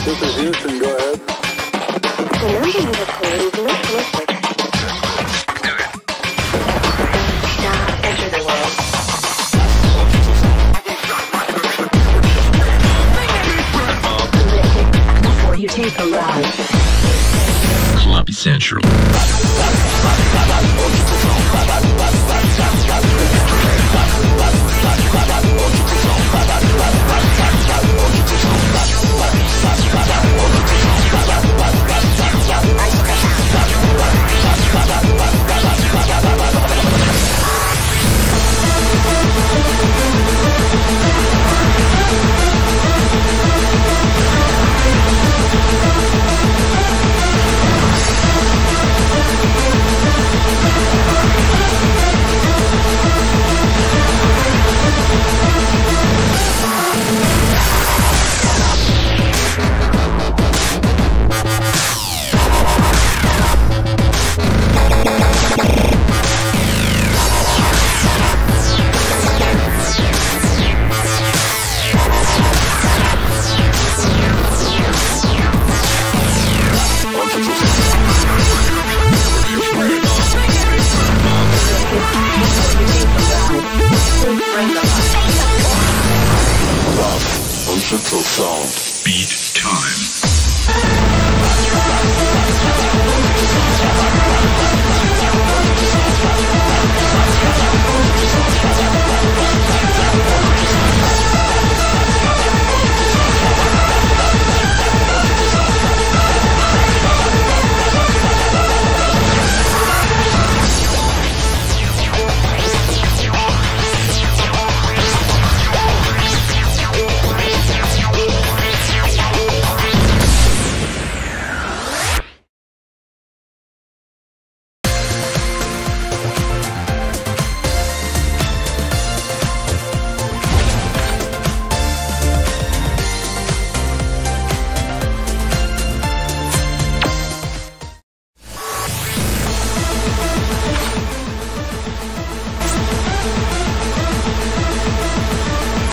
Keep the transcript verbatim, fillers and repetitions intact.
This is Houston, go ahead. The number you have called is not connected. Now enter the world. Before you take a ride. Club Central. Central Sound. Beat time.